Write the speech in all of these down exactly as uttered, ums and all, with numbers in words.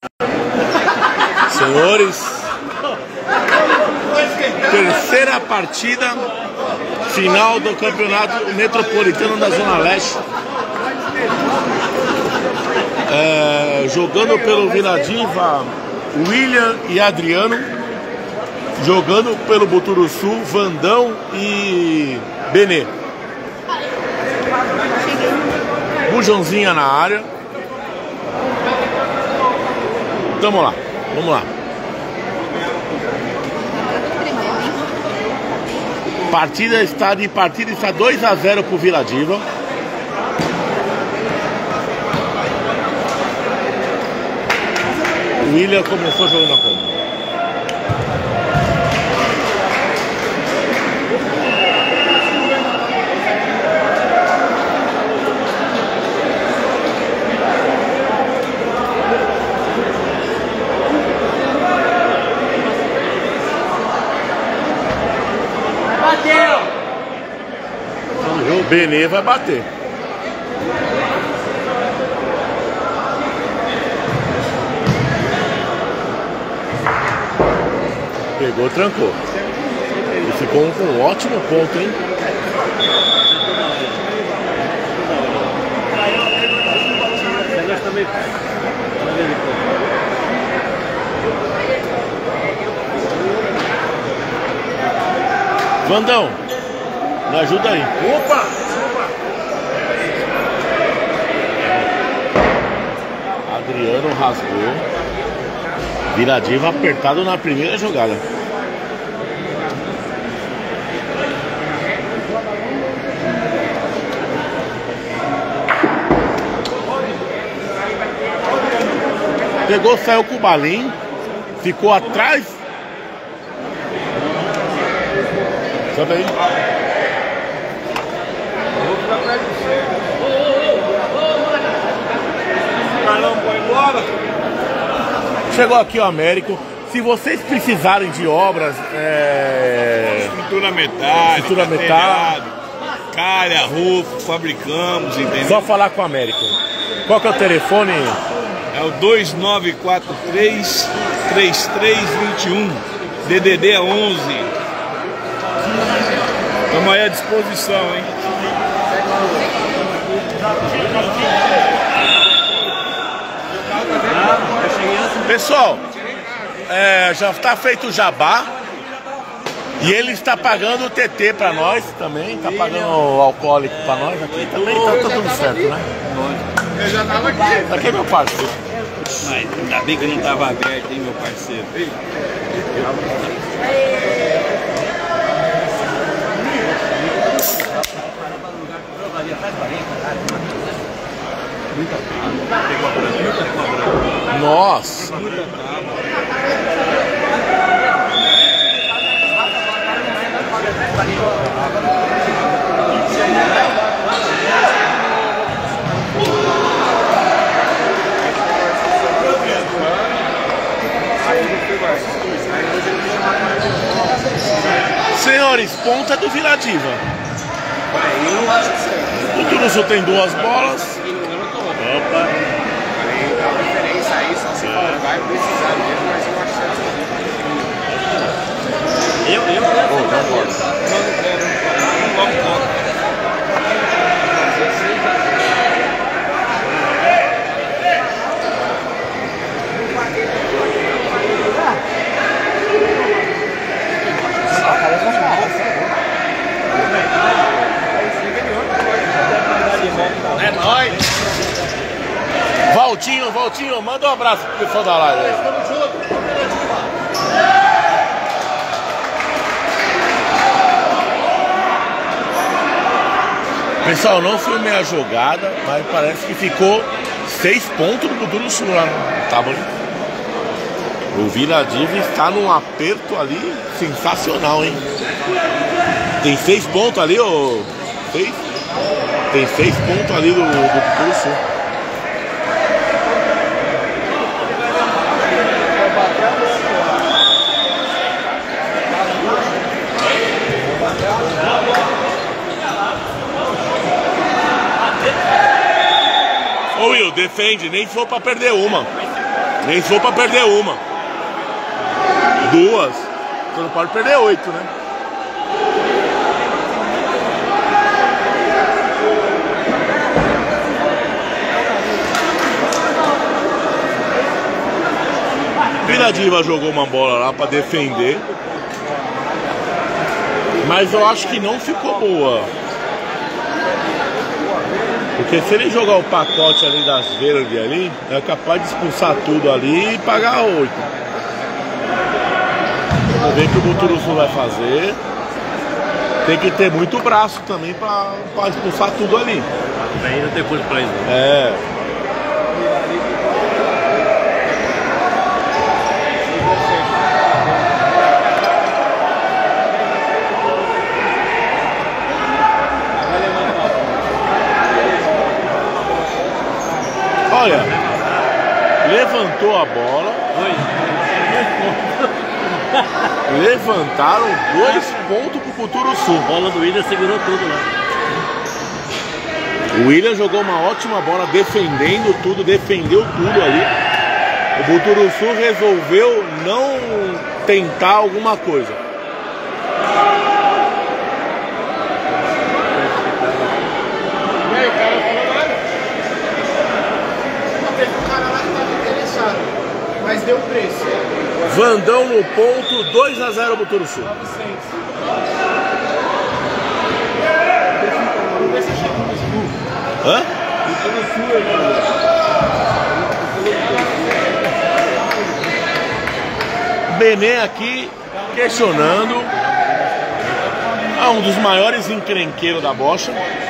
Senhores, terceira partida, final do Campeonato Metropolitano da Zona Leste. É, jogando pelo Vila Diva, William e Adriano. Jogando pelo Buturuçu, Vandão e Benê. Bujãozinha na área. Tamo lá, vamos lá. Partida está de partida está dois a zero pro Vila Diva. O William começou jogando a conta. O Benê vai bater. Pegou, trancou. E ficou com um ótimo ponto, hein? Vandão, me ajuda aí. Opa! Adriano rasgou. Vila Diva apertado na primeira jogada. Pegou, saiu com o balim. Ficou atrás. Sobe aí. Chegou aqui o Américo. Se vocês precisarem de obras, é... estrutura metálica, estrutura metálica, calha, rufo, fabricamos, entendeu? Só falar com o Américo. Qual que é o telefone? É o dois nove quatro três, três três dois um, D D D onze. Estamos aí à disposição, hein? Pessoal, é, já está feito o jabá. E ele está pagando o T T para nós também. Está pagando o alcoólico para nós aqui também. Tá tudo certo, né? Eu já tava aqui. Aqui é meu parceiro. Mas ainda bem que não estava aberto, hein, meu parceiro? Nossa! Senhores, ponta do Vila Diva. O Turuçu tem duas bolas. Opa! A diferença aí, só se vai precisar mesmo, mas eu acho que eu, eu, eu, Oh, não pode. é nóis! Valtinho, Valtinho, manda um abraço pro pessoal da live aí. Tamo junto! Pessoal, não filmei a jogada, mas parece que ficou seis pontos do Buturuçu lá no tábua. O Vila Diva está num aperto ali sensacional, hein? Tem seis pontos ali, ô. Seis? Tem seis pontos ali do, do Buturuçu. Ô Will, defende, nem se for pra perder uma. Nem se for pra perder uma. Duas. Você não pode perder oito, né? Vila Diva jogou uma bola lá pra defender. Mas eu acho que não ficou boa. Porque se ele jogar o pacote ali das verdes ali, é capaz de expulsar tudo ali e pagar oito. Vamos ver o que o Buturuçu vai fazer. Tem que ter muito braço também pra, pra expulsar tudo ali. Ainda tem coisa pra isso. É. Olha, levantou a bola. Levantaram dois pontos pro Buturuçu. A bola do William segurou tudo lá. O William jogou uma ótima bola, defendendo tudo, defendeu tudo ali. O Buturuçu resolveu não tentar alguma coisa. E aí, o cara não falou nada. Teve um cara lá que estava interessado, mas deu preço. Vandão no ponto, dois a zero Buturuçu. Hã? Bené aqui questionando. Ah, um dos maiores encrenqueiros da bocha.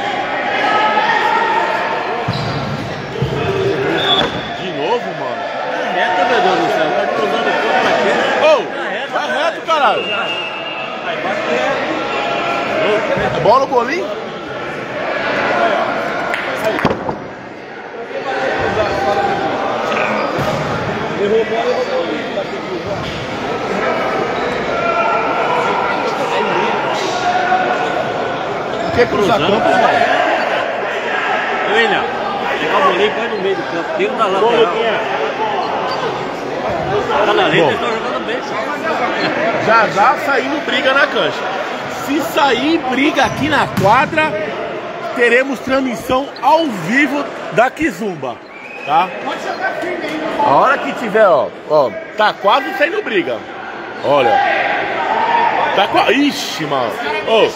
De novo, mano. Reta, meu Deus do céu. Tá cruzando o corpo pra quê? Ô, vai reto, caralho. Bola o bolinho? Quer cruzar campo, velho? William, pegar o bolinho e põe no meio do campo. Tira da lateral. Tá na rede, eles estão jogando bem. Já já saindo briga na cancha. Se sair briga aqui na quadra, teremos transmissão ao vivo da Kizumba, tá? A hora que tiver, ó, ó, tá quase saindo briga. Olha. Tá quase. Ixi, mano. Ó.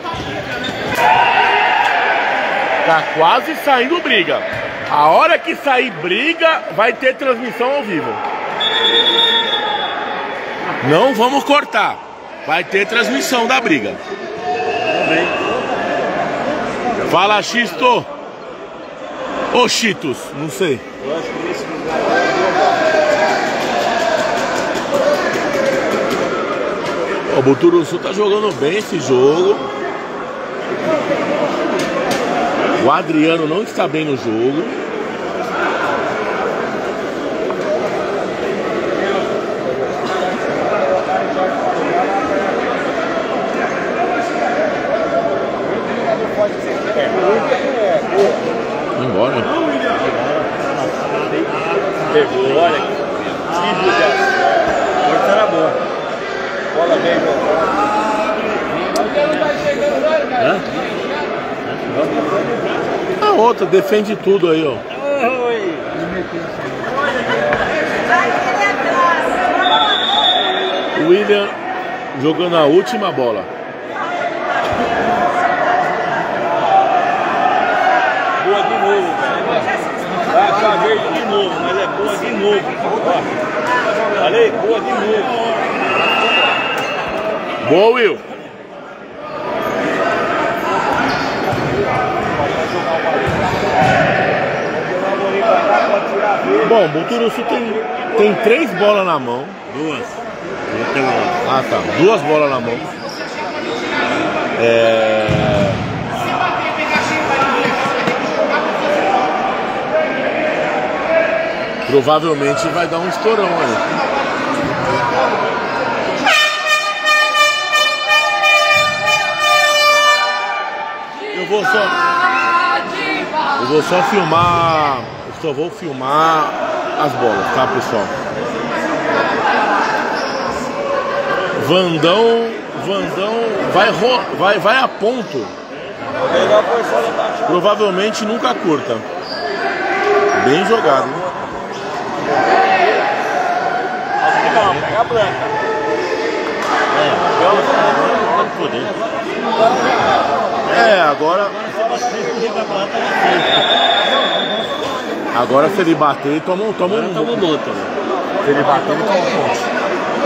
Tá quase saindo briga. A hora que sair briga, vai ter transmissão ao vivo. Não vamos cortar. Vai ter transmissão da briga. Fala, Xisto. Ô, Cheetos, não sei. O Buturuçu tá jogando bem esse jogo. O Adriano não está bem no jogo. Embora. Pegou, olha aqui. Tíbio já. Força era boa. Bola bem, Hã? A outra defende tudo aí, ó. Oi. O William jogando a última bola. Boa de novo, velho. Vai ficar verde de novo, mas é boa de novo. Falei, boa de novo. Boa, Will. Bom, o Buturuçu tem, tem três bolas na mão. Duas. Ah, tá. Duas bolas na mão. É... Provavelmente vai dar um estourão aí. Eu vou só... Eu vou só filmar... Eu só vou filmar as bolas, tá, pessoal? Vandão, Vandão vai, ro vai, vai a ponto. Provavelmente nunca curta. Bem jogado. Pega a branca. É, agora. Agora se ele bater, ele toma, toma um. Toma um outro. Se ele bater, ele toma um ponto.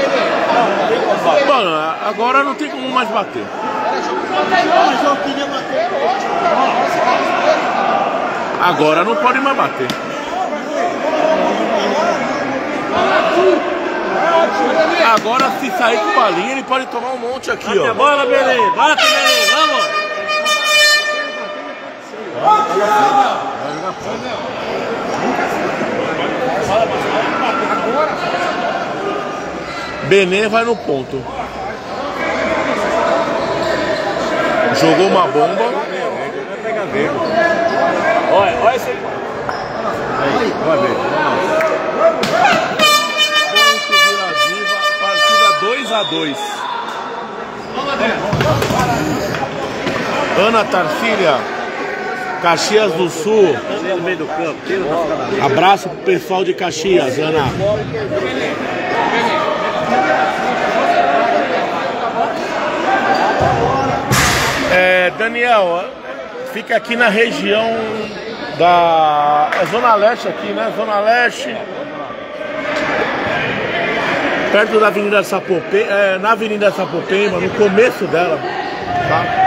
Mano, agora não tem como mais bater. Agora não pode mais bater. Agora se sair com balinha, ele pode tomar um monte aqui, ó. Bora, Belê! Bate, Belê! Vamos! Benê vai no ponto. Jogou uma bomba. Olha, olha esse aí. Aí, vai ver. Ponto Vila Viva, partida dois a dois. Ana Tarcília, Caxias do Sul. Abraço pro pessoal de Caxias, Ana. É, Daniel, fica aqui na região da é Zona Leste aqui, né? Zona Leste. Perto da Avenida Sapopemba, é, na Avenida Sapopemba, no começo dela, tá?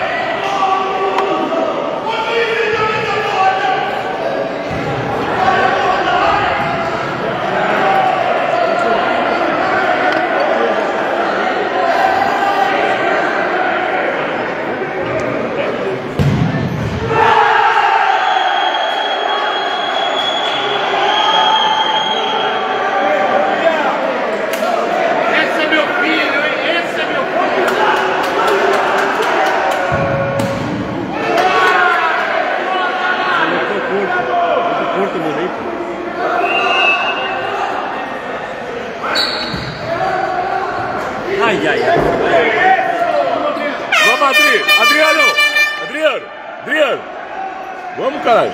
Ai, ai, ai. Vamos, Adri! Adriano! Adriano! Adriano! Vamos, caralho!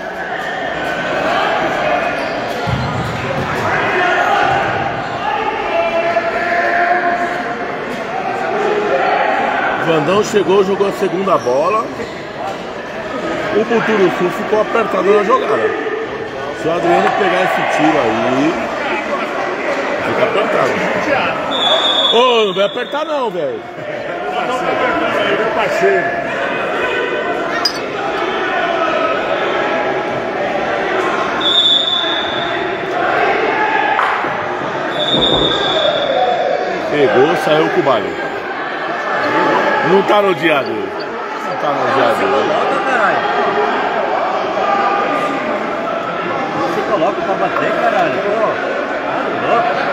Vandão chegou, jogou a segunda bola. O Buturuçu ficou apertado na jogada. Se o Adriano pegar esse tiro aí, fica apertado. Ô, oh, não vai apertar não, velho. Meu parceiro. Pegou, saiu com o baile. Não tá no dia dele. Não tá no dia dele. Você coloca pra bater, caralho. Pô, louco.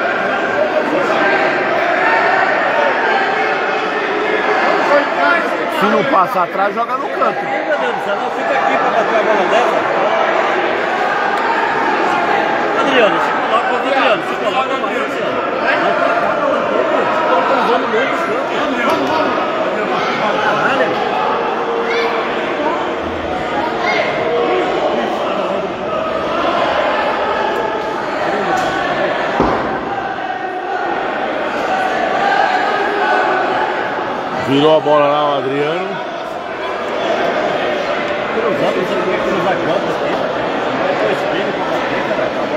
Se não passar atrás, joga no canto. Meu Deus do céu, não fica aqui pra bater a bola dessa. Adriano, se coloca, Adriano, se coloca mais, Adriano. Estão usando muito o campo. Caralho. Virou a bola lá o Adriano. Cruzado, você tem que cruzar campo aqui. Dois pingos pra bater, cara.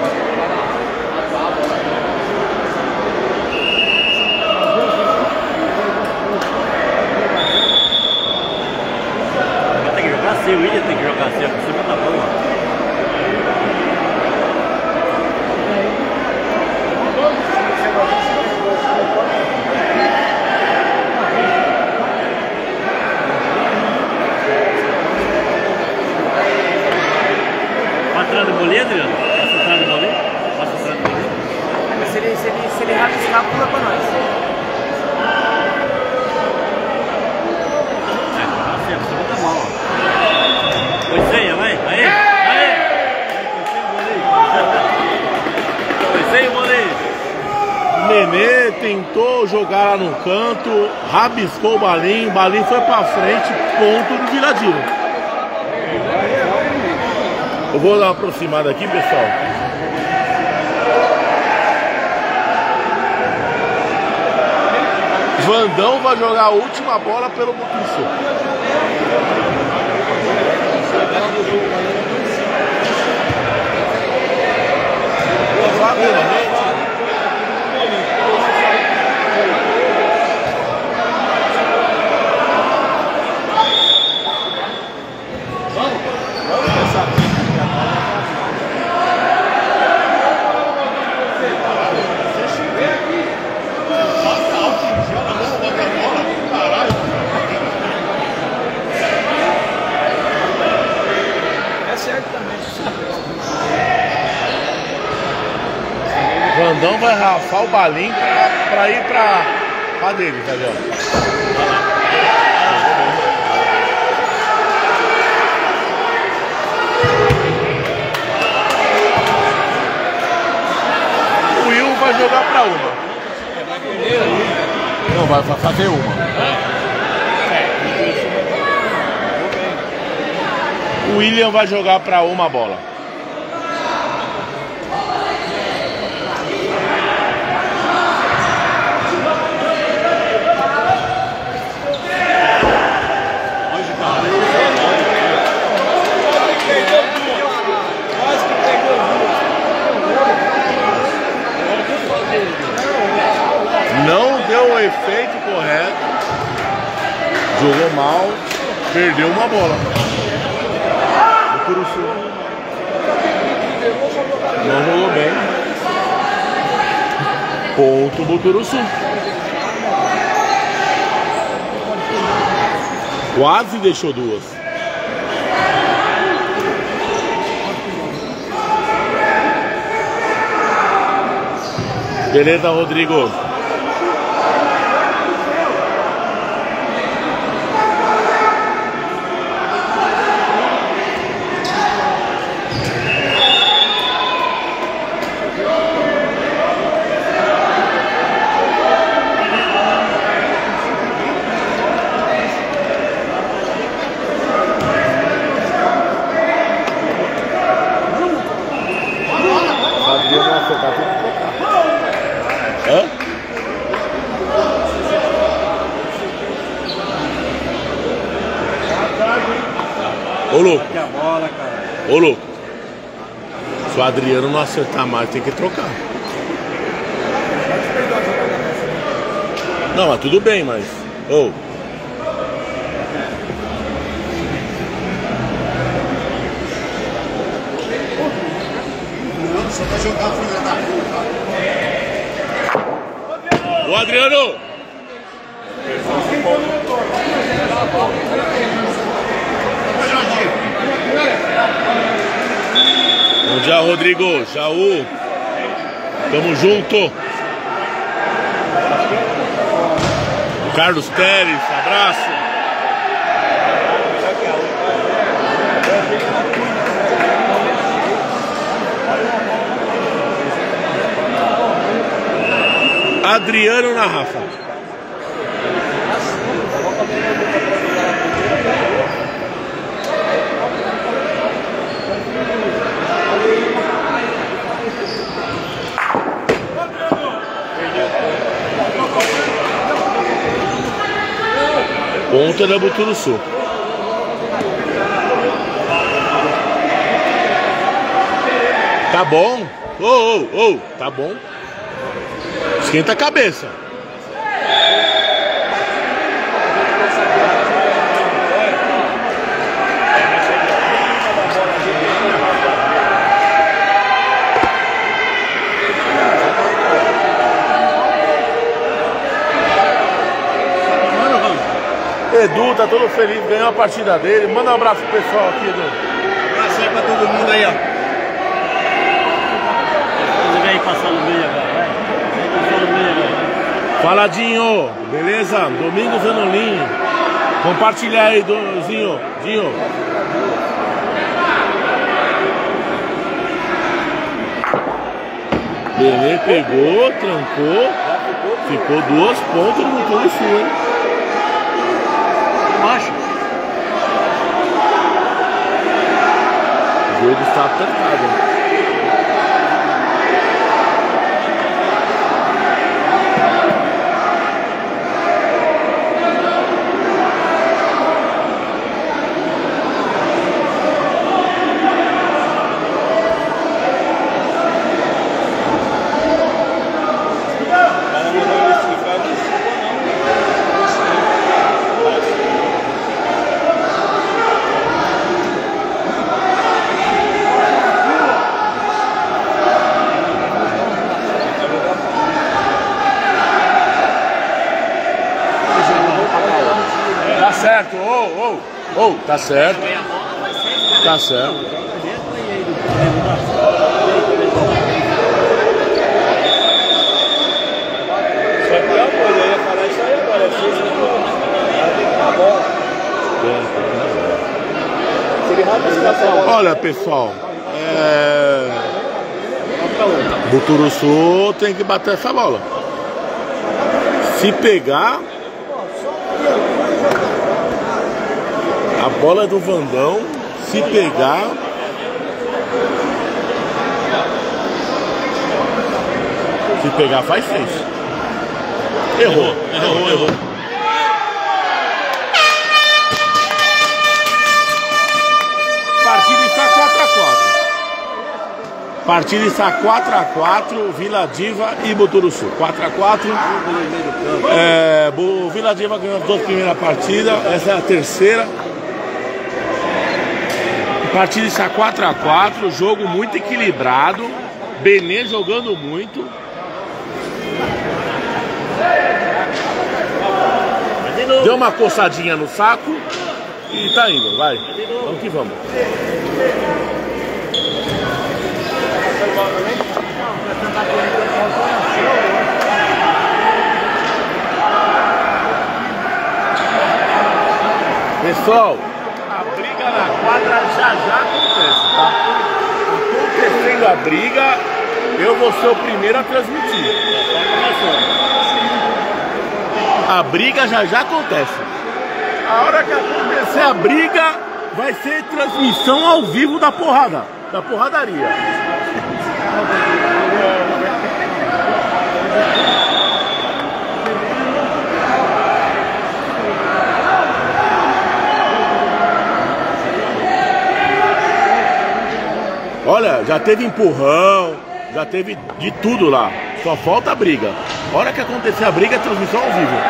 Tem que jogar assim, o William tem que jogar assim, por cima da bola. Atrás do bolinho, Adriano? Passa atrás do bolinho? Passa atrás do bolinho? Mas se ele, se ele, se ele rabiscar, pula pra nós. É, assim, a pessoa tá mal, ó. Pois senha, vai, aí, aí! Aí, pois senha, bolinho. Benê tentou jogar lá no canto, rabiscou o Balim, o Balim foi pra frente, ponto do Vila Diva. Eu vou dar uma aproximada aqui, pessoal. Vandão vai jogar a última bola pelo Butuçu. Vandão vai rafar o Balim pra, pra ir pra, pra dele, tá vendo? O Will vai jogar pra uma. Não, vai fazer uma. O William vai jogar pra uma bola. Não deu o efeito correto, jogou mal, perdeu uma bola. Buturuçu não jogou bem. Ponto Buturuçu. Quase deixou duas. Beleza, Rodrigo. Hã? Ô louco. Ô louco. Se o Adriano não acertar mais, tem que trocar. Não, mas tudo bem, mas... Ô. Só pra jogar filha da puta. O Adriano! Bom dia, Rodrigo. Jaú. Tamo junto. Carlos Teres, abraço. Adriano na Rafa. Ponta da Buturuçu. Tá bom. Ô, ô, ô, tá bom. Esquenta a cabeça. Edu tá todo feliz, ganhou a partida dele. Manda um abraço pro pessoal aqui, Edu. Um abraço aí pra todo mundo aí, ó. Você vem passar no meio agora, vai. Vem passar no meio agora. Faladinho, beleza? Domingos Anolim. Compartilha aí, Zinho. Dinho. Beleza, pegou, trancou. ficou duas pontos no Buturuçu, hein? Macho. O jogo está apertado. Tá certo, ô, ô, ô, tá certo. Tá certo. Só que uma coisa, eu ia falar isso aí agora, é seis a bola. Se ele rápido escapa a bola. Olha, pessoal, é... Buturuçu tem que bater essa bola. Se pegar, a bola é do Vandão. Se pegar, se pegar faz seis. Errou, errou, errou. Partida está quatro a quatro. Partida está quatro a quatro, Vila Diva e Buturuçu. quatro a quatro. É, o Vila Diva ganhou as duas primeiras partidas, essa é a terceira. A partida está quatro a quatro, jogo muito equilibrado. Benê jogando muito. Deu uma coçadinha no saco e tá indo, vai. Vamos que vamos. Pessoal, a briga na quadra já já acontece, tá? Acontecendo a briga, eu vou ser o primeiro a transmitir. A briga já já acontece. A hora que acontecer a briga, vai ser transmissão ao vivo da porrada, da porradaria. Olha, já teve empurrão, já teve de tudo lá. Só falta a briga. A hora que acontecer a briga, é transmissão ao vivo.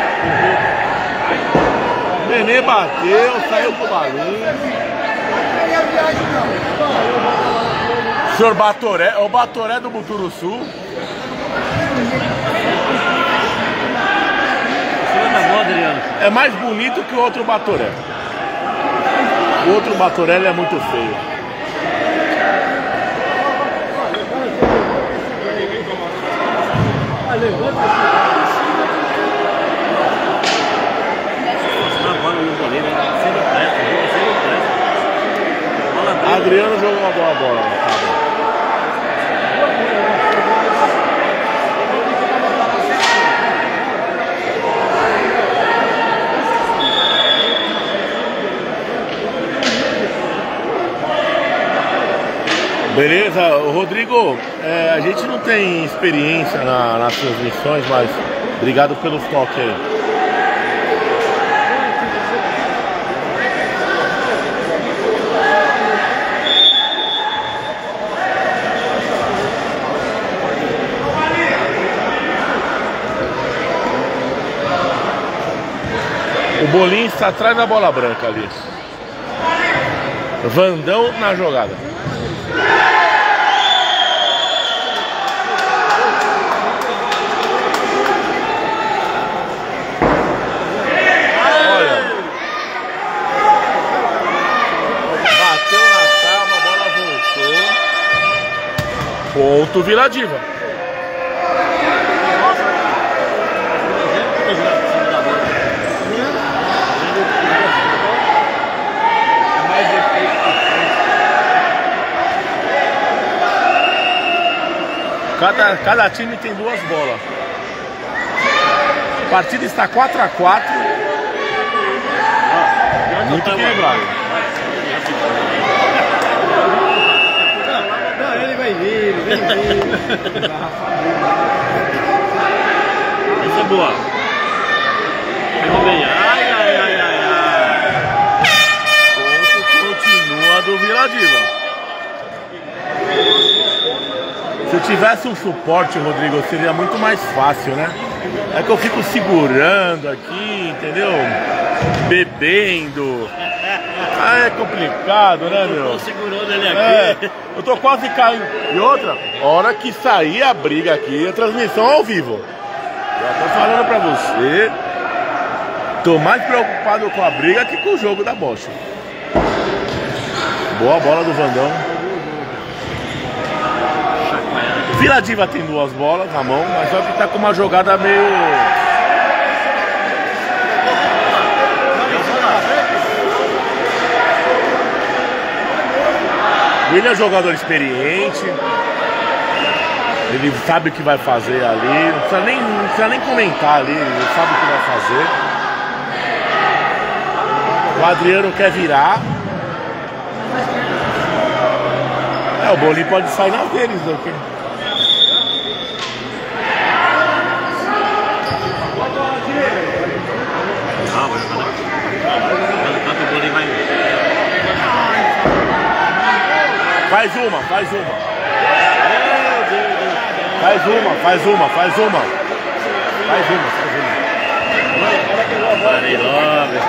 Nenê bateu, saiu com o barulho. Senhor Batoré, é o Batoré do Buturuçu. É mais bonito que o outro Batoré. O outro Batoré ele é muito feio. Adriano jogou uma boa bola. Beleza, Rodrigo, é, a gente não tem experiência na, nas transmissões, mas obrigado pelos toques aí. O Bolinho está atrás da bola branca ali. Vandão na jogada. Olha. Bateu na tábua, a bola voltou. Ponto Vila Diva. Cada, cada time tem duas bolas. partida está quatro a quatro. Muito equilibrado. Não, ele vai vir, ele vai vir. Essa é boa. Pegou bem. Ai, ai, ai, ai, ai. Ponto continua do Vila Diva. Se eu tivesse um suporte, Rodrigo, seria muito mais fácil, né? É que eu fico segurando aqui, entendeu? Bebendo. Ah, é complicado, né, meu? Tô segurando ele aqui. É, eu tô quase caindo. E outra, hora que sair a briga aqui, a transmissão ao vivo. Já tô falando pra você, tô mais preocupado com a briga que com o jogo da Bocha. Boa bola do Vandão. Vila Diva tem duas bolas na mão, mas só que tá com uma jogada meio... William é jogador experiente, ele sabe o que vai fazer ali, não precisa nem, não precisa nem comentar ali, ele sabe o que vai fazer. O Adriano quer virar. É, o bolinho pode sair nas deles aqui. Faz uma, faz uma. Faz uma, faz uma, faz uma. Faz uma, faz uma. Parei logo.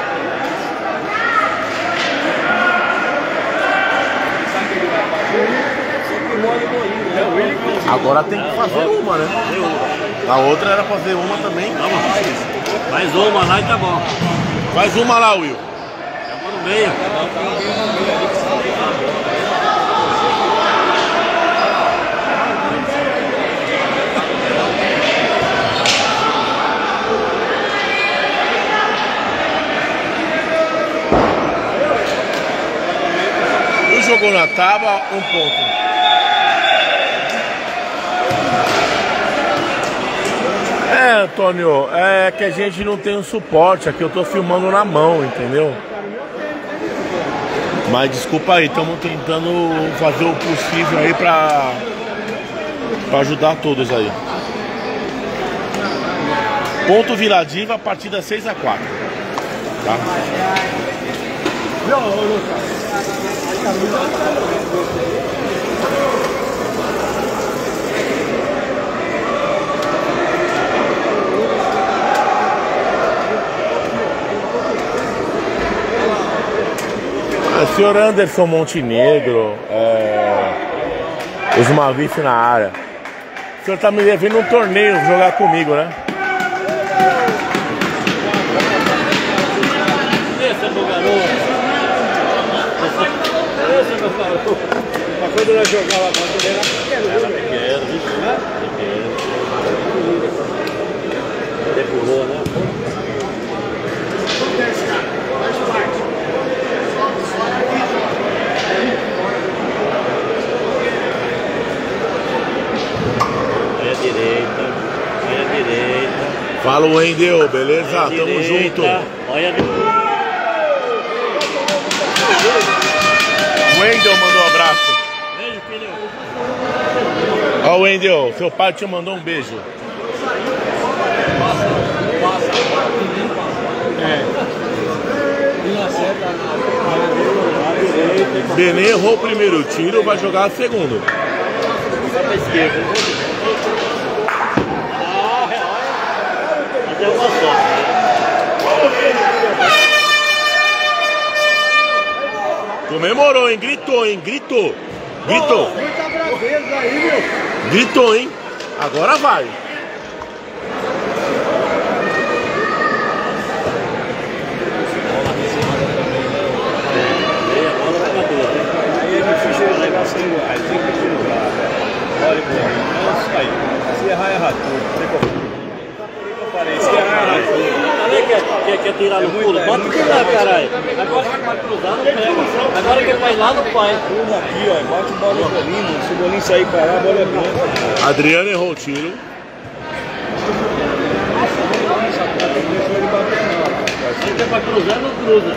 Agora tem que fazer uma, né? A outra era fazer uma também. Mais uma lá e tá bom. Faz uma lá, Will. Chegou no meio. Jogou na tábua, um ponto. É, Antônio, é que a gente não tem um suporte aqui, eu tô filmando na mão, entendeu? Mas desculpa aí, estamos tentando fazer o possível aí pra, pra ajudar todos aí. Ponto Vila Diva, partida seis a quatro. Tá? O senhor Anderson Montenegro, é, os Mavif na área. O senhor tá me devendo um torneio jogar comigo, né? Esse é meu garoto. Esse é meu garoto. Mas quando nós jogava a bola, ele era pequeno, Era pequeno, viu? Pequeno. Depurou, né? Olha a direita, olha a direita. Fala, Wendel, beleza? Olha a Tamo direita, junto. Olha a direita. Wendel mandou um abraço. Beijo, filho. Ó, Wendel, seu pai te mandou um beijo. Benê errou o primeiro tiro, vai jogar o segundo. Vai pra esquerda. Até uma só. Comemorou, hein? Gritou, hein? Gritou. Gritou. Muita braveza aí, meu. Gritou, hein? Agora vai. Aí é difícil ele levar sem lugar, tem que utilizar. Olha, pô, nossa, aí. Se errar, erra tudo. Tem como. Se errar, erra tudo. Também quer, quer, quer tirar no pulo? Bota que lá, caralho. Agora que vai cruzar, não pega. Agora que ele vai lá, não vai. Turma aqui, ó, bate bola no bolinho. Se o bolinho sair pra lá, a bola é branca. Adriano errou o tiro. deixou ele bater não. Se é pra cruzar, não cruza.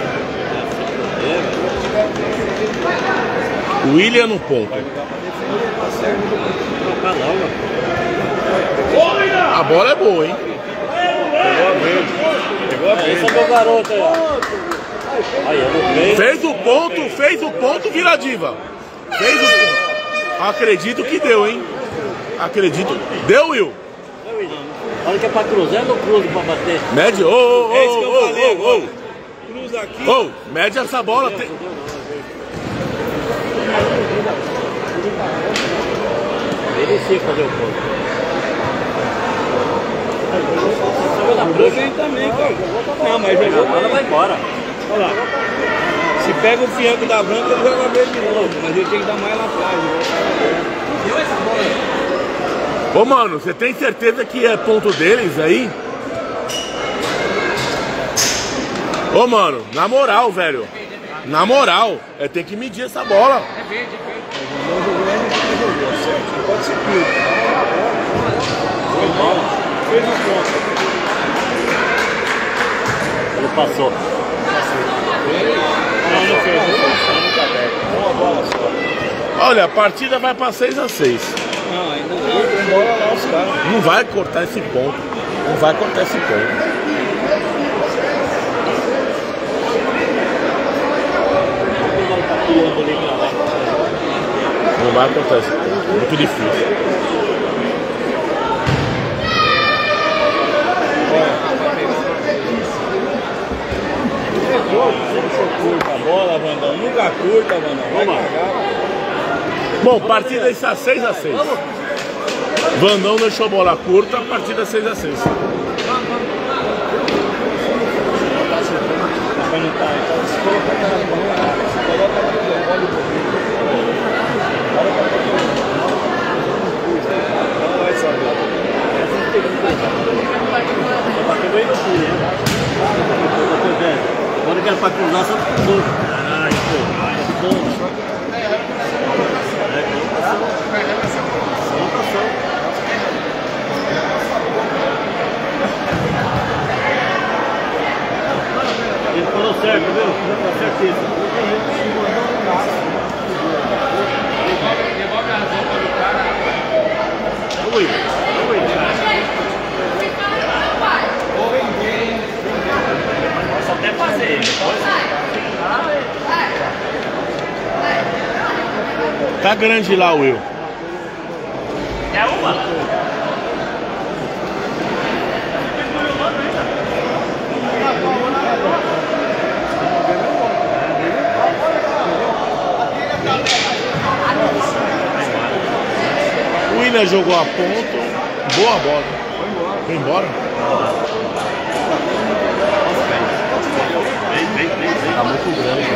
O William no ponto. A bola é boa, hein? Pegou a verde. Pegou a verde. Esse é meu garoto aí, ó. Aí, eu não vejo. Fez o ponto, fez o ponto, vira diva. Fez o ponto. Acredito que deu, hein? Acredito. Deu, Will? Olha que é pra cruzar, eu não cruzo pra bater. Mede, ô, ô, É isso que eu ô, falei ô, agora. ô. Cruza aqui. Ô, mede essa bola. Tem... Merecia fazer o ponto. Cruza aí também, cara. Não, mas jogou. A bola vai embora. Olha lá. Se pega o fianco da branca, ele joga verde de novo. Mas ele tem que dar mais lá atrás. Deu essa bola aí. Ô, mano, você tem certeza que é ponto deles aí? Ô, mano, na moral, velho. Na moral, é ter que medir essa bola. Não jogou ele, não jogou, certo? Não pode ser puro. Foi mal. Fez a conta. Ele passou. Não, não fez. Uma bola só. Olha, a partida vai pra seis a seis. Não, ainda não. Foi embora lá os caras. Não vai cortar esse ponto. Não vai cortar esse ponto. Não vai cortar esse ponto. Muito difícil. Curta a bola, Vandão. Nunca curta, Vandão. Vai cagar. Bom, partida está seis a seis. Vandão deixou a bola curta, a partida é seis a seis. Vai não tá, então se colocar na mão, se coloca na bola, olha o pouquinho. Não vai saber. Bateu bem no pulo, né? Agora que era pra cruzar, só cruzou. Caralho, pô. Ele falou certo, viu? Tá certíssimo. Devolve a roupa do cara. Oi, oi, cara. Posso até fazer. Tá grande lá, Will. É uma? O William jogou a ponto. Boa bola. Foi embora. Vem, vem, vem, vem. Tá muito grande.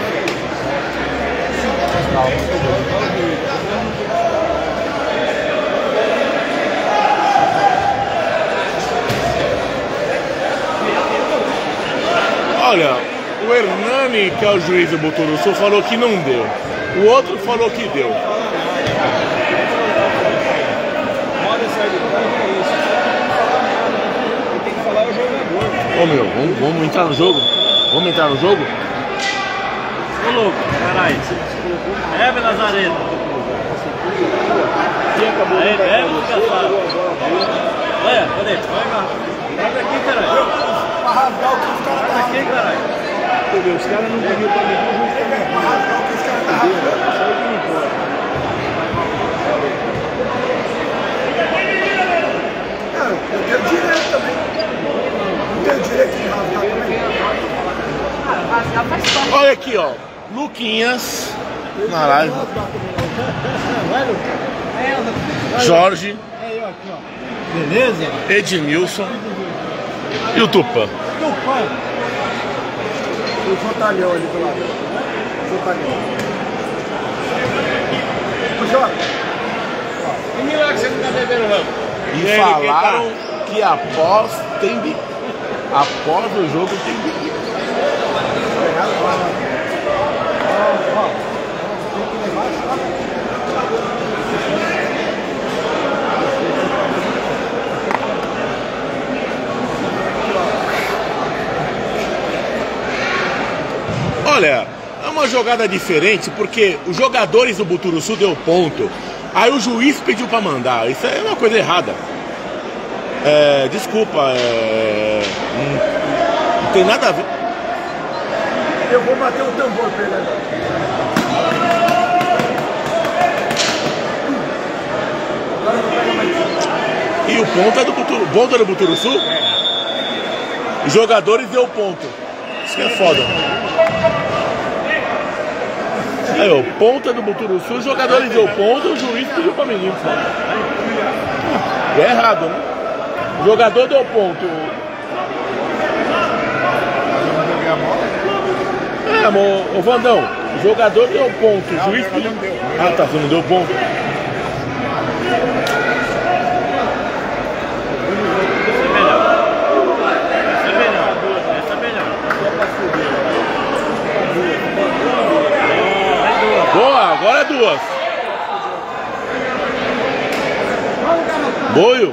Olha, o Hernani, que é o juiz do Buturuçu, falou que não deu. O outro falou que deu. Tem que falar o jogador. Ô meu, vamos, vamos entrar no jogo? Vamos entrar no jogo? Ô louco, caralho. Bebe, Nazareno. Aí, bebe, descansado. Olha, cadê? Vai, Marcos. Sai daqui, caralho. Sai daqui, caralho. Entendeu? Os caras não pediram pra medir, o juiz tá medindo. Entendeu? Isso aí que não importa. Cara, eu tenho direito também. Não tenho direito de rasgar também. Olha aqui, ó. Luquinhas na live. Jorge. Beleza? Edmilson. E o Tupã. Meu pai. O Jotalhão ali do lado. Jotalhão. Ô, Jorge. Que milagre você não tá bebendo ramo? E E aí, falaram que após tem bi- após o jogo tem bi- Olha, é uma jogada diferente porque os jogadores do Buturuçu deu ponto. Aí o juiz pediu pra mandar. Isso é uma coisa errada. É, desculpa, é, não, não tem nada a ver. Eu vou bater o tambor pra ele agora. Agora não pega mais. E o ponto é do Buturu, ponto é do Buturuçu? Os jogadores deu ponto. Isso que é foda. Aí, ó, ponta do Buturuçu, os jogadores deu ponto, o juiz pediu pra menino. É errado, né? O jogador deu ponto. É, amor, ô Vandão, o jogador deu ponto, o juiz pediu. Ah, tá, você não deu ponto. Boa, agora é duas. Boio.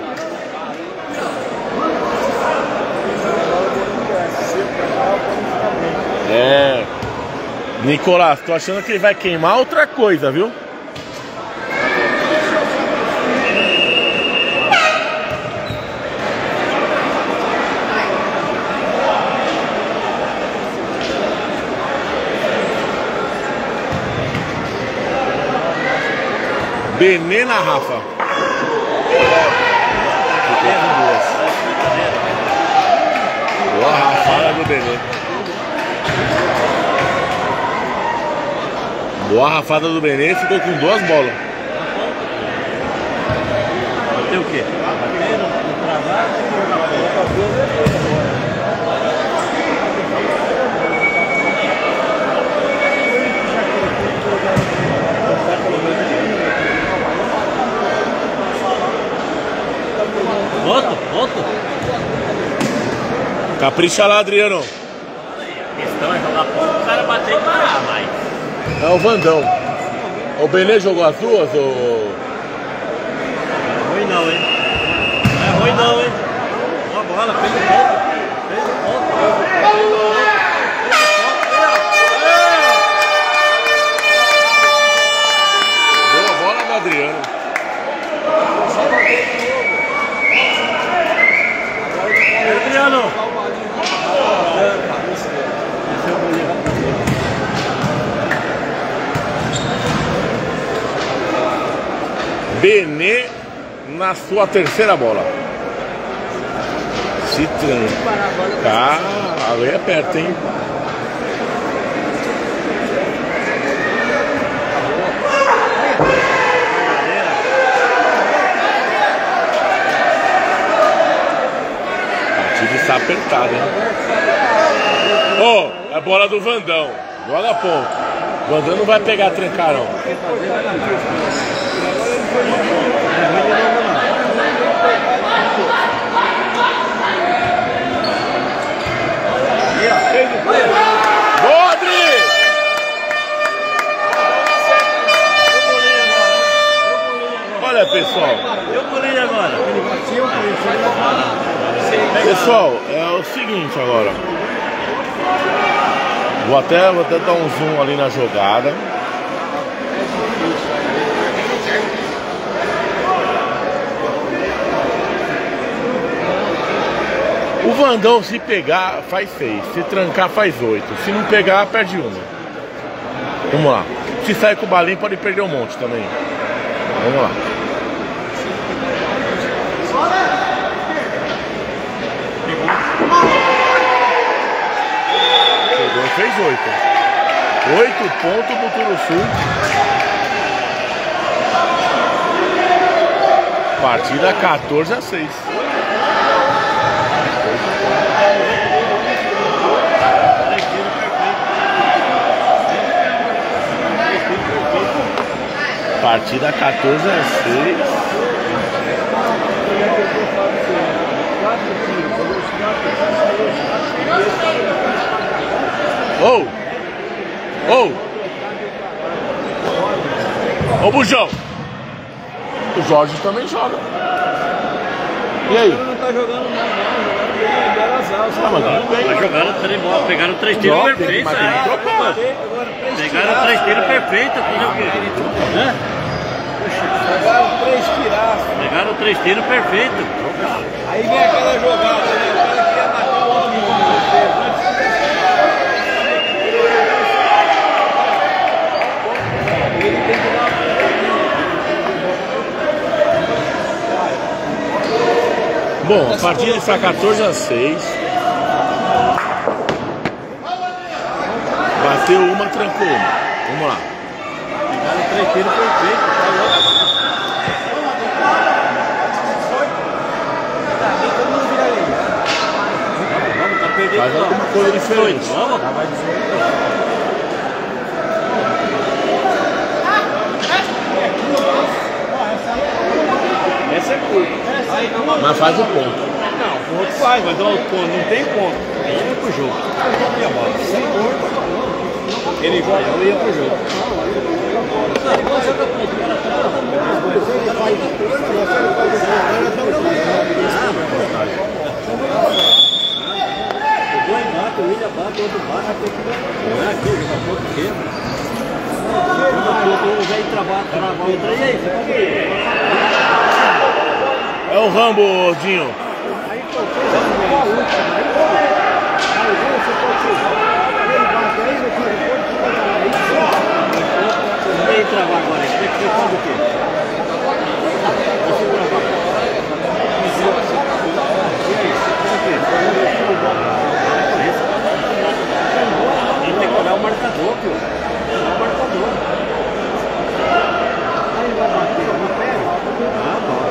É. Nicolás, tô achando que ele vai queimar outra coisa, viu? Benê na Rafa. Ficou com duas. Boa rafada do Benê. Boa rafada do Benê, ficou com duas bolas. Bateu o quê? Bateu no travado e na Outro, outro. Capricha lá, Adriano. A questão é jogar pouco, o cara bater e parar, mas... É o Vandão. O Benê jogou as duas, ou... Não é ruim não, hein? Não é ruim não, hein? Boa bola, fez o ponto. Fez o ponto. Boa bola do Adriano. Adriano! Benê na sua terceira bola. Se trancar, ali é perto, hein? A partida está apertada, hein? Ô, oh, é bola do Vandão. Joga a ponta. O Vandão não vai pegar trancar, não. Boa, Adri! Olha, pessoal. Eu pulei agora. Pessoal, é o seguinte agora. Vou até, vou até dar um zoom ali na jogada. O Vandão, se pegar, faz seis. Se trancar, faz oito. Se não pegar, perde uma. Vamos lá. Se sair com o balinho, pode perder um monte também. Vamos lá. Pegou e fez oito. Oito pontos pro Buturuçu. Partida quatorze a seis. Partida quatorze a seis. Ô! Ô! Ô, Bujão! O Jorge também joga. E aí? Não tá jogando mal, não. Jogando bem, azar. Ah, mas tudo bem. Mas jogaram três bolas, pegaram três tiros Troca, perfeitos. mas tem que aí. trocar. Pegaram três tiros perfeitos. Fazer o quê? Hã? Pegaram três tiraços. Pegaram três tiros perfeitos. Aí vem aquela jogada, né? O cara queria matar o outro mundo. Ele tem que dar. Bom, a partida está quatorze a seis. Bateu uma, trancou uma. Vamos lá. Pegaram três tiros perfeitos. Faz alguma coisa diferente. Vamos. Essa é curta. Mas faz o ponto. Não, o outro faz, mas não, não tem ponto. Aí ia pro jogo. E a bola? Sem ponto. Ele joga, eu ia pro jogo. Dois bate, o William bate, o outro bate, tem que não é aqui, jogar ponto quebra. O outro já ia travar, travar outra, e aí? É o Rambo, Dinho. Aí você a última, aí você pode ele bate aí, você pode E aí travar agora, tem que fazer o quê? Deixa eu travar. E aí, ele tem que olhar o marcador, pô. Olhar o marcador. Aí vai bater no pé. Ah, bom.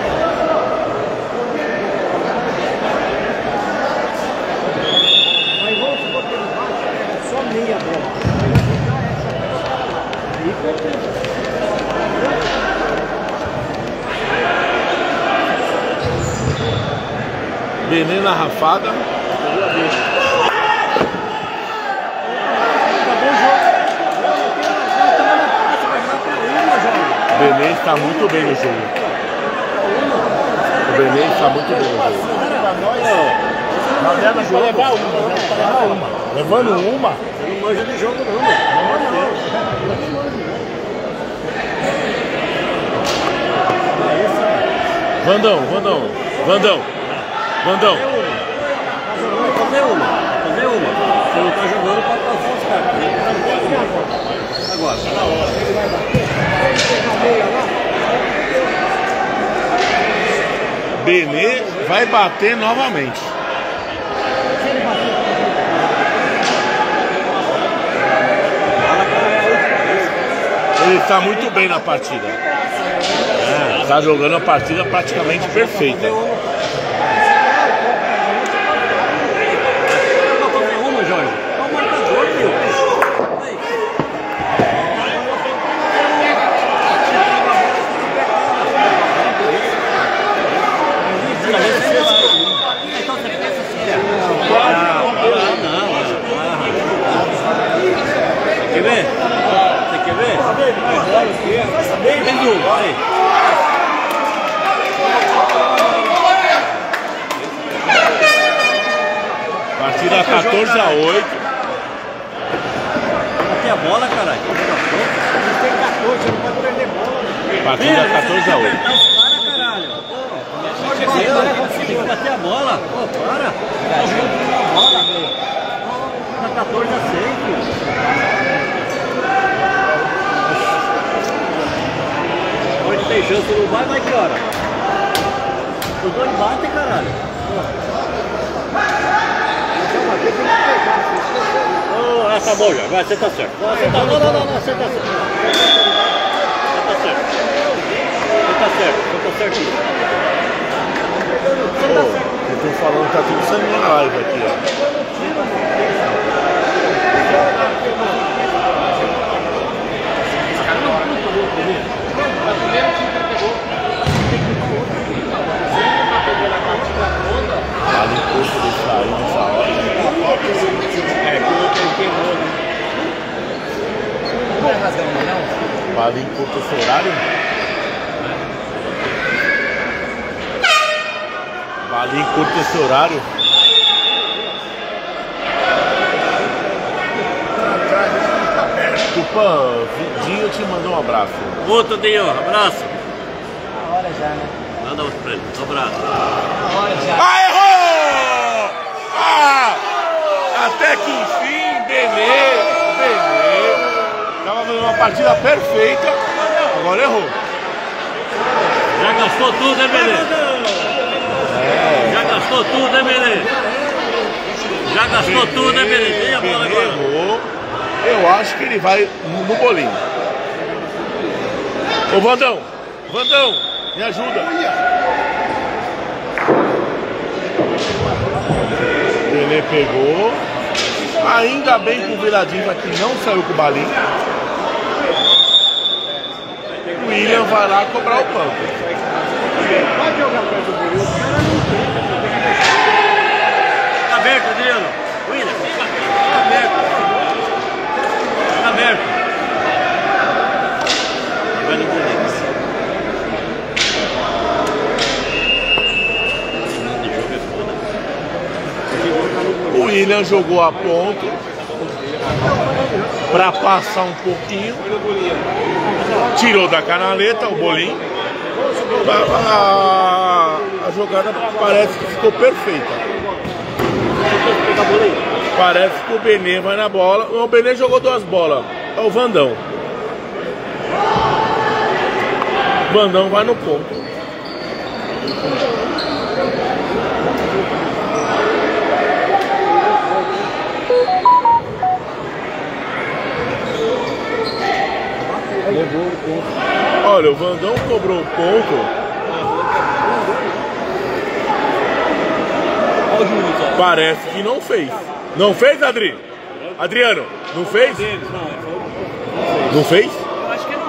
Mas vamos supor que ele bate, é só meia bola. Aí vai ficar essa. Aí compensa. Benê na rafada. O Benê está muito bem no jogo. O Benê está muito bem no jogo. Nós levamos pra levar uma, nós levamos pra levar uma. Levando uma? Você não manja de jogo, não, né? Vandão, Vandão, Vandão, Vandão. Fazer uma, fazer uma. Você não tá jogando pra passar os caras. Agora. Benê vai bater novamente. Ele está muito bem na partida. Está jogando a partida praticamente perfeita. Fazer uma, Jorge. Olha o marcador, filho. Aí. Então você pensa assim, é. Não, não. Quer ver? Você quer ver? Vem do aí. Partida quatorze a oito. Aqui a bola, caralho. Tem quatorze, não pode perder bola. Partida quatorze a oito. Tem que bater a bola. Pô, para. Tá jogando a bola. Tá quatorze a seis, filho. Pode ter chance, não vai, vai que hora? Os dois batem, caralho. Oh, ah, tá bom já, vai, você tá certo. Você tá, não, não, não, não, você tá certo. Você tá certo. Você tá certo, você tá certo. Você tá certo. Eu tô falando que tá tudo saindo na live aqui, ó. Vale imposto de sair nessa hora. É, que o outro queimou, né? Não é razão, não? Vale imposto esse horário? Vale curta esse horário. Tupã, Dinho te mandou um abraço. Outro Dinho, abraço. Na hora já, né? Manda outro pra ele, um abraço. Na hora já. Ah, errou! Ah! Até que enfim, Benê, Benê. Tava fazendo uma partida perfeita, agora errou. Já gastou tudo, né, Benê? É. Já gastou tudo, né, Benê? Já gastou tudo, né, Benê? Tem a bola agora. Errou. Eu acho que ele vai no bolinho. Ô Vandão, Vandão, me ajuda. Ele pegou. Ainda bem que o Viradiva aqui não saiu com o balinho. O William vai lá cobrar o banco. Pode jogar perto do Buril, o cara não tem. Tá aberto, Adriano. William, tá aberto. Tá aberto. Vai no bolinho. O William jogou a ponto para passar um pouquinho, tirou da canaleta o bolinho. A, a, a jogada parece que ficou perfeita. Parece que o Benê vai na bola. O Benê jogou duas bolas. É o Vandão. O Vandão vai no ponto. Olha, o Vandão cobrou o ponto. Parece que não fez. Não fez, Adri? Adriano, não fez? Não fez? Eu acho que não.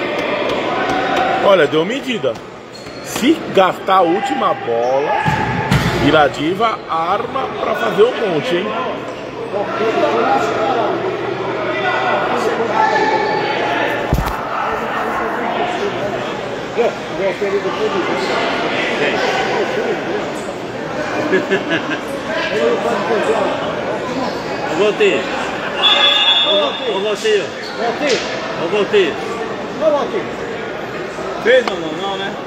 Olha, deu medida. Se gastar a última bola, Viradiva arma pra fazer um monte, hein? Ô, Valtinho. Ô, Valtinho. Ô, Valtinho. Ô, Valtinho. Fez ou não? Não, né?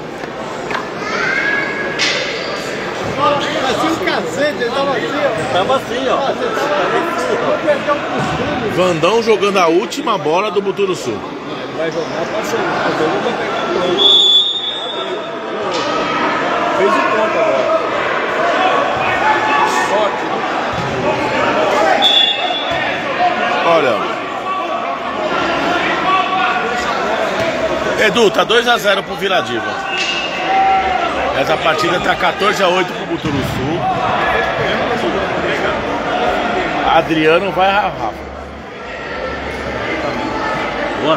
Assim um cacete, ele tava assim, ó. Tava assim, ó. Você tava assim, ó. Vou perder um costume. Vandão jogando a última bola do Buturuçu. Vai jogar passando. O jogo vai pegar o gol. Fez o ponto agora. Sorte, né? Olha. Edu, tá dois a zero pro Viradiva. Essa partida tá quatorze a oito pro Buturuçu. Adriano vai Rafa. Boa.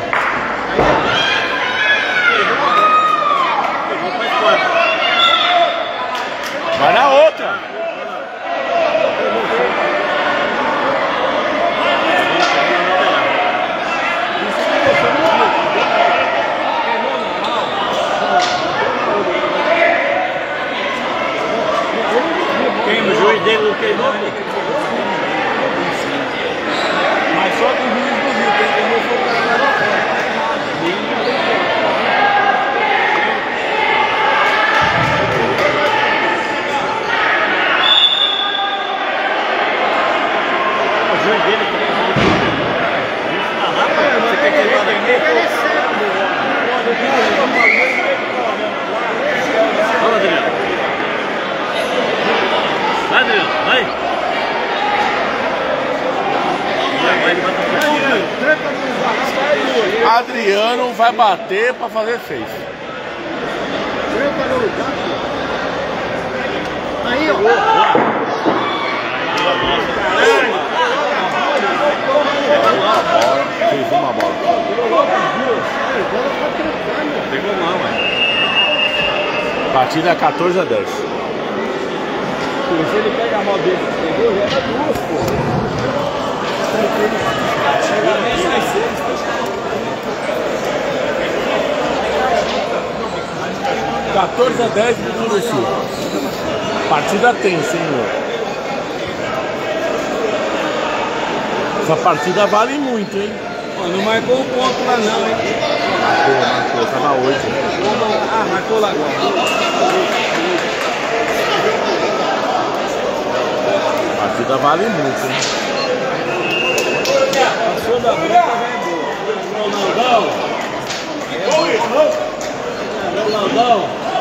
Vai na outra. Queima, o juiz dele não queimou. Mas só que o juiz do Rio, quem queimou foi o cara lá fora. O juiz dele você quer queimar daqui? Fala, Adriano. Vai, Adriano, vai. Vai, vai, vai. Adriano vai bater pra fazer seis. Treta no lugar. Aí, ó. Fez uma bola. Pegou mal, mano. Partida quatorze a dez. Se ele pega a mão dele, pegou, já era duas, pô. quatorze a dez pro Buturuçu. Partida tensa, hein, meu? Essa partida vale muito, hein? Pô, não marcou um ponto lá não, hein? Marcou, marcou, tava oito. Ah, marcou lá agora. A partida vale muito, hein? Passou da branca, já é boa. Ronaldão. Ronaldão.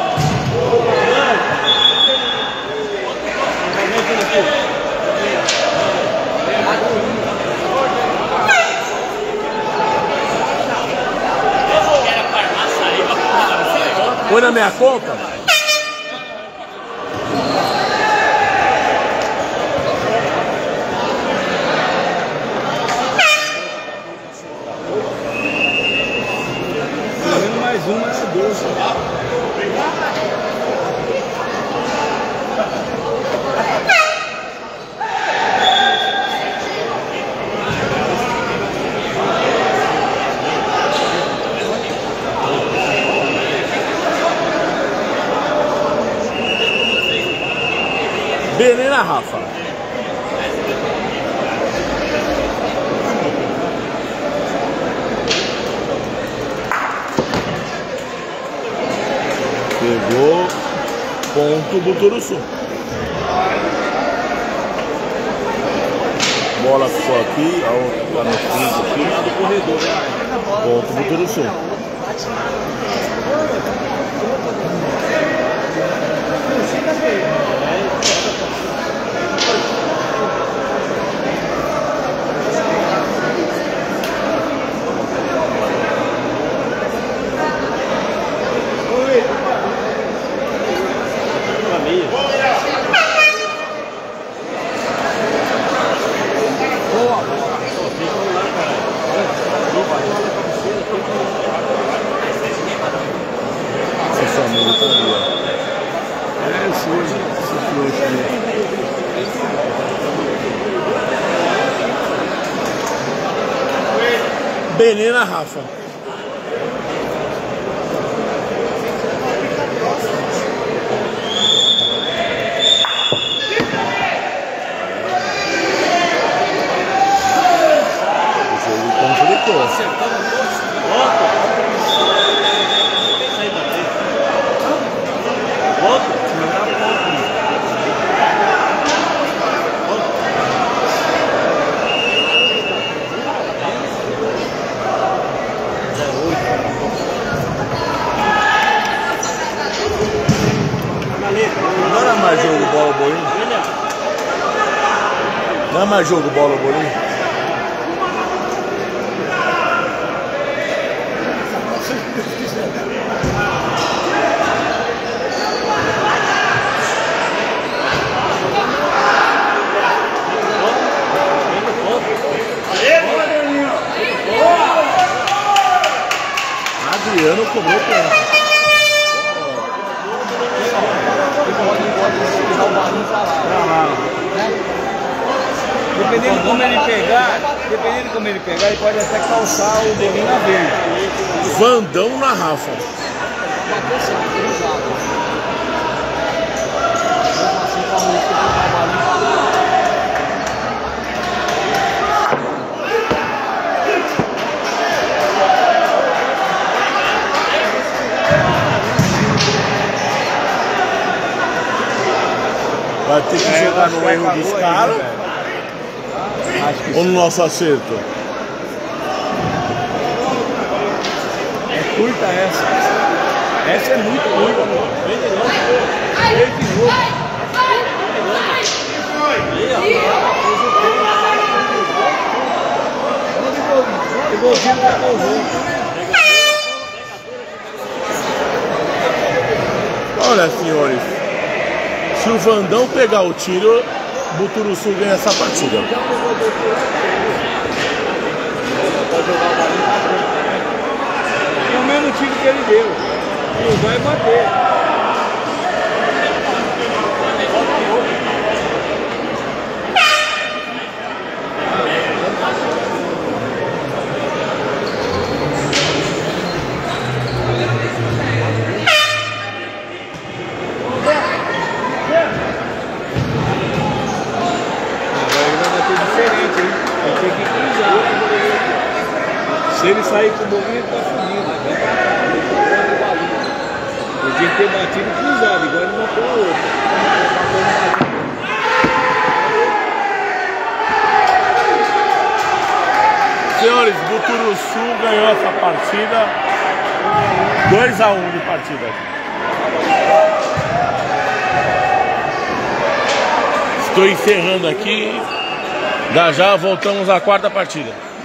Põe na minha conta? Pelo menos mais uma é doce. Beleza, Rafa. Pegou ponto Buturuçu. Bola ficou aqui, a outra tá no fundo aqui. Do corredor, né? Ponto Buturuçu. Esse amigo tá ali, ó. É, sim, esse fluxo ali. Beleza, Rafa. O jogo complicou. Não era mais jogo bola bolinho? Não é mais jogo bola bolinho? Adriano cobrou pênalti. Dependendo de como ele pegar, dependendo de como ele pegar, ele pode até calçar o bolinho na verde. Vandão na Rafa. Vai ter que É, jogar no acho que erro acabou dos aí, caras né, velho? Acho que ou no nosso acerto? é curta essa. Essa é muito curta. Vem de novo. Vem de novo. Igualzinho pra correr. Olha, senhores, se o Vandão pegar o tiro, Buturuçu ganha essa partida. É o mesmo tiro que ele deu. Não vai bater. tem que cruzar. Se ele sair com o bolinho, ele tá fugindo. Né? Ele tinha que ter batido cruzado, igual ele matou o outro. Senhores, Buturuçu ganhou essa partida. dois a um de partida. Estou encerrando aqui. Já já voltamos à quarta partida.